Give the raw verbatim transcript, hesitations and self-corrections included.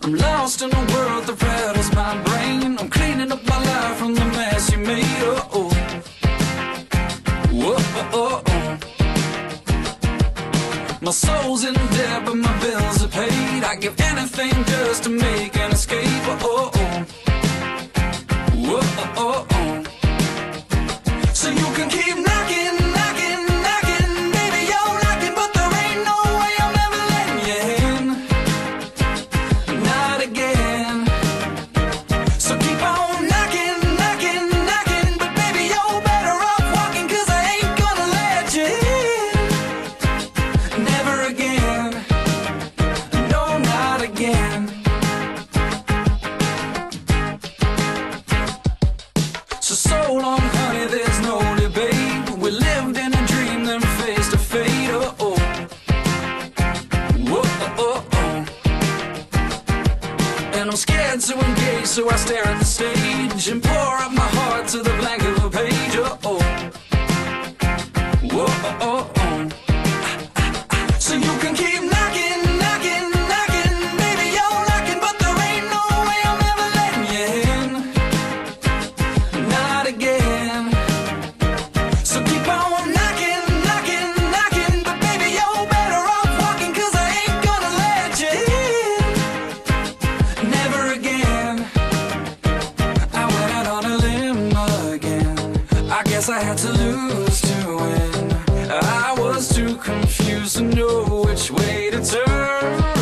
I'm lost in a world that rattles my brain. I'm cleaning up my life from the mess you made. Oh, oh. Whoa, oh, oh, oh. My soul's in debt, but my bills are paid. I give anything just to make an escape. Oh, oh, oh. Whoa, oh, oh, oh. So you can keep knocking, knocking, knocking. Baby, you're knocking, but there ain't no way I'm ever letting you in. Not again. So keep on knocking, knocking, knocking. But baby, you're better off walking, 'cause I ain't gonna let you in. Never again. No, not again. So, so long, honey, there's no debate. We lived in a dream, then faced a fate. Oh, oh. Whoa, oh, oh, oh. And I'm scared to engage, so I stare at the stage and pour out my heart to the blank of a page. Oh, oh. Whoa, oh, oh, oh. So you can keep knocking, knocking, knocking. Baby, you're knocking, but there ain't no way I'm ever letting you in. Not again. So keep on knocking, knocking, knocking. But baby, you're better off walking, 'cause I ain't gonna let you in. Never again. I went out on a limb again. I guess I had to lose to win. I was too confused to know which way to turn.